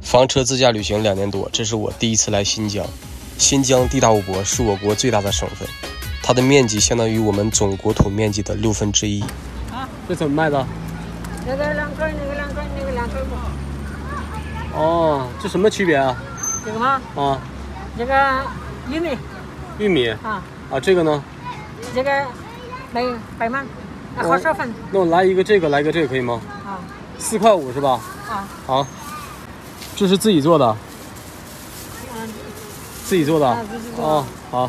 房车自驾旅行2年多，这是我第一次来新疆。新疆地大物博，是我国最大的省份，它的面积相当于我们总国土面积的1/6。 啊，这怎么卖的？ 那个2根，那个2根，那个2根不。 哦，这什么区别啊？ 这个吗？ 啊， 这个玉米。 玉米。 啊。 啊，这个呢？ 这个白曼，好少粉。 那我来一个这个，来一个这个可以吗？ 啊。 4块5是吧？ 啊。 好。这是自己做的。自己做的。哦，好。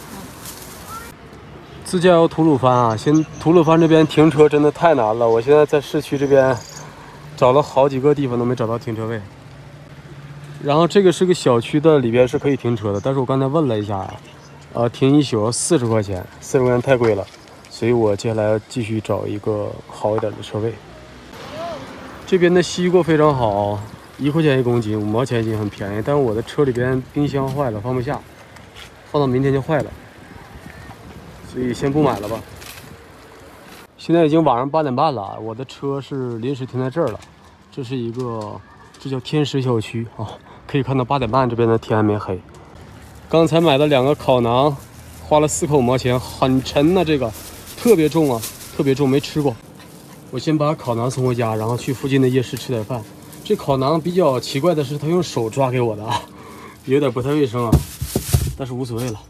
自驾游吐鲁番啊，吐鲁番这边停车真的太难了。我现在在市区这边找了好几个地方都没找到停车位。然后这个是个小区的，里边是可以停车的，但是我刚才问了一下，停一宿40块钱，40块钱太贵了，所以我接下来要继续找一个好一点的车位。这边的西瓜非常好，1块钱1公斤，5毛钱一斤，很便宜。但是我的车里边冰箱坏了，放不下，放到明天就坏了，所以先不买了吧。现在已经晚上8点半了，我的车是临时停在这儿了。这是一个，这叫天石小区啊，可以看到8点半这边的天还没黑。刚才买的2个烤馕，花了4块5毛钱，很沉呢，这个特别重啊，特别重，没吃过。我先把烤馕送回家，然后去附近的夜市吃点饭。这烤馕比较奇怪的是，他用手抓给我的啊，有点不太卫生啊，但是无所谓了。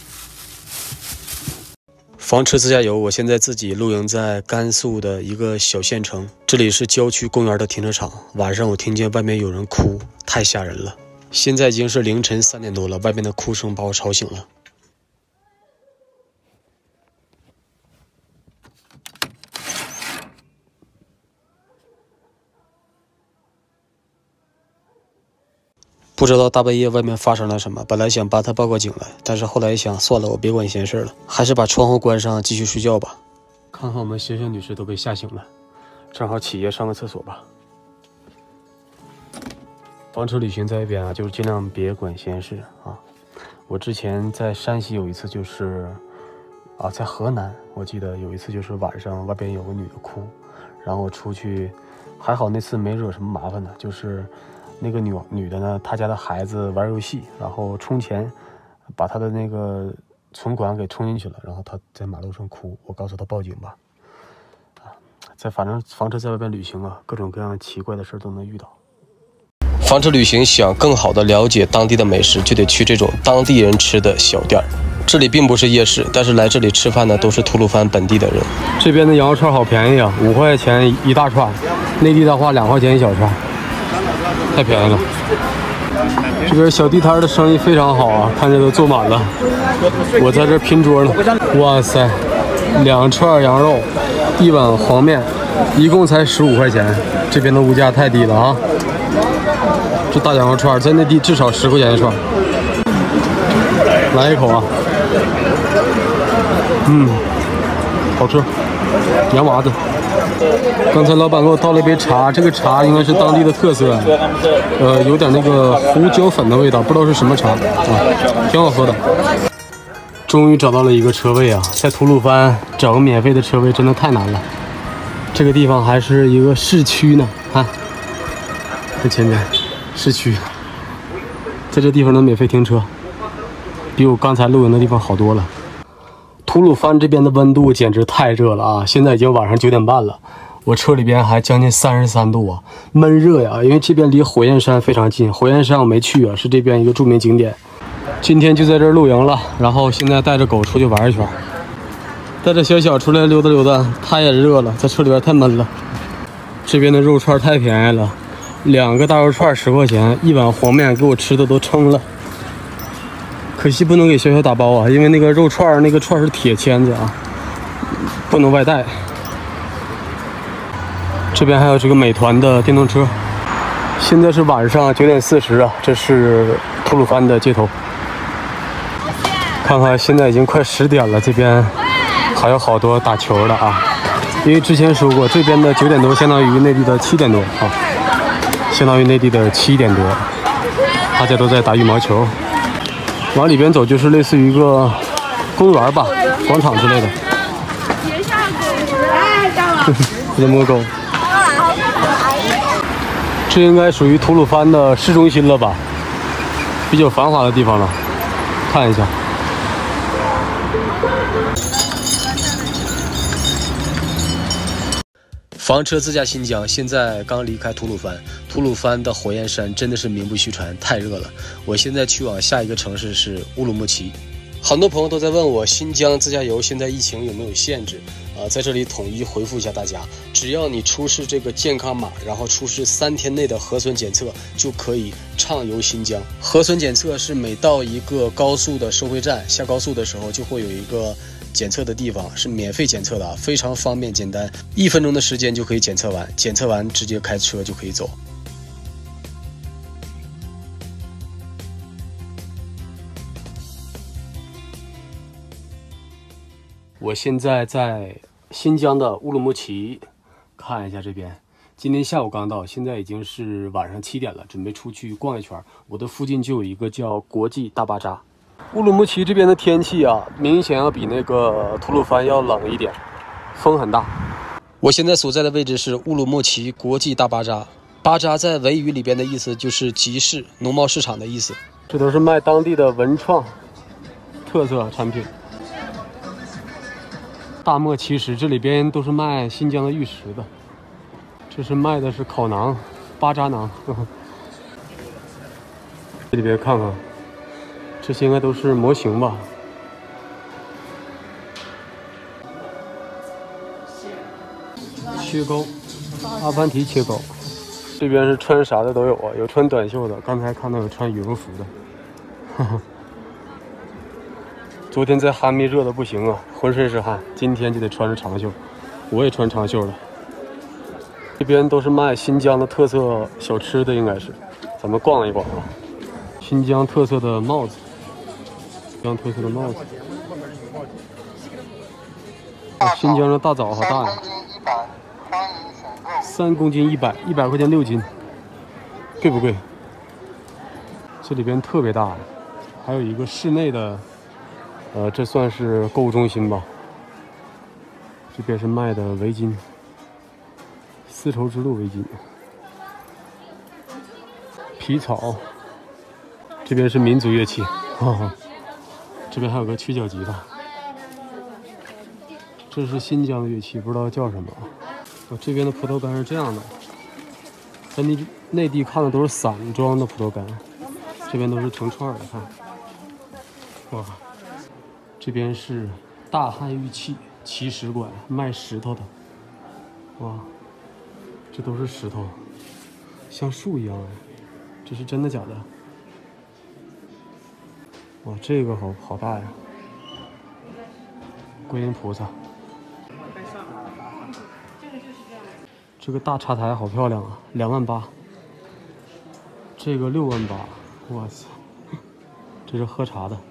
房车自驾游，我现在自己露营在甘肃的一个小县城，这里是郊区公园的停车场。晚上我听见外面有人哭，太吓人了。现在已经是凌晨3点多了，外面的哭声把我吵醒了。不知道大半夜外面发生了什么，本来想帮他报个警来，但是后来一想，算了，我别管闲事了，还是把窗户关上，继续睡觉吧。 看看我们学学女士都被吓醒了，正好起夜上个厕所吧。房车旅行在一边啊，就是尽量别管闲事啊。我之前在山西有一次就是在河南，我记得有一次就是晚上外边有个女的哭，然后我出去，还好那次没惹什么麻烦的，就是那个女的呢，她家的孩子玩游戏，然后充钱，把她的那个存款给充进去了，然后她在马路上哭，我告诉她报警吧。反正房车在外边旅行啊，各种各样奇怪的事都能遇到。 房车旅行想更好的了解当地的美食，就得去这种当地人吃的小店儿。这里并不是夜市，但是来这里吃饭的都是吐鲁番本地的人。 这边的羊肉串好便宜啊，5块钱一大串，内地的话2块钱一小串，太便宜了。这边小地摊的生意非常好啊，看着都坐满了。我在这拼桌呢。哇塞，2串羊肉，1碗黄面，一共才15块钱。这边的物价太低了啊！这大羊肉串在内地至少10块钱一串。来一口啊！好吃，羊娃子。刚才老板给我倒了一杯茶，这个茶应该是当地的特色，有点那个胡椒粉的味道，不知道是什么茶啊，挺好喝的。终于找到了一个车位啊，在吐鲁番找个免费的车位真的太难了。这个地方还是一个市区呢，看，在前面市区，在这地方能免费停车，比我刚才露营的地方好多了。吐鲁番这边的温度简直太热了啊！现在已经晚上9点半了，我车里边还将近33度啊，闷热呀！因为这边离火焰山非常近，火焰山我没去啊，是这边一个著名景点。今天就在这儿露营了，然后现在带着狗出去玩一圈，带着小出来溜达溜达。太也热了，在车里边太闷了。这边的肉串太便宜了，2个大肉串10块钱，1碗黄面给我吃的都撑了。可惜不能给小打包啊，因为那个肉串那个串是铁签子啊，不能外带。这边还有这个美团的电动车。现在是晚上9点40啊，这是吐鲁番的街头。看看现在已经快10点了，这边还有好多打球的啊。因为之前说过，这边的9点多相当于内地的7点多啊，相当于内地的7点多，大家都在打羽毛球。往里边走就是类似于一个公园吧，广场之类的。在摸狗。 这应该属于吐鲁番的市中心了吧？比较繁华的地方了，看一下。 房车自驾新疆，现在刚离开吐鲁番。吐鲁番的火焰山真的是名不虚传，太热了。我现在去往下一个城市是乌鲁木齐。很多朋友都在问我，新疆自驾游现在疫情有没有限制？在这里统一回复一下大家，只要你出示这个健康码，然后出示3天内的核酸检测，就可以畅游新疆。核酸检测是每到一个高速的收费站，下高速的时候就会有一个检测的地方，是免费检测的，非常方便简单，1分钟的时间就可以检测完，检测完直接开车就可以走。 我现在在新疆的乌鲁木齐，看一下这边。今天下午刚到，现在已经是晚上7点了，准备出去逛一圈。我的附近就有一个叫国际大巴扎。乌鲁木齐这边的天气啊，明显要比那个吐鲁番要冷一点，风很大。 我现在所在的位置是乌鲁木齐国际大巴扎。巴扎在维语里边的意思就是集市、农贸市场的意思。 这都是卖当地的文创特色产品。大漠其实这里边都是卖新疆的玉石的，这是卖的是烤馕、巴扎馕。这里边看看，这些应该都是模型吧。切糕，阿凡提切糕。这边是穿啥的都有啊，有穿短袖的，刚才看到有穿羽绒服的。呵呵。昨天在哈密热的不行啊，浑身是汗，今天就得穿着长袖。我也穿长袖了。这边都是卖新疆的特色小吃的，应该是。咱们逛一逛啊。新疆特色的帽子，新疆特色的帽子。新疆的大枣好大呀！3公斤100，100块钱6斤，贵不贵？这里边特别大，还有一个室内的。这算是购物中心吧。这边是卖的围巾，丝绸之路围巾，皮草。这边是民族乐器，这边还有个曲角吉他。这是新疆的乐器，不知道叫什么。这边的葡萄干是这样的，在内地看的都是散装的葡萄干，这边都是成串的，看，哇。这边是大汉玉器奇石馆，卖石头的。哇，这都是石头，像树一样哎，这是真的假的？哇，这个好大呀！观音菩萨。这个大茶台好漂亮啊，28000。这个68000，哇塞，这是喝茶的。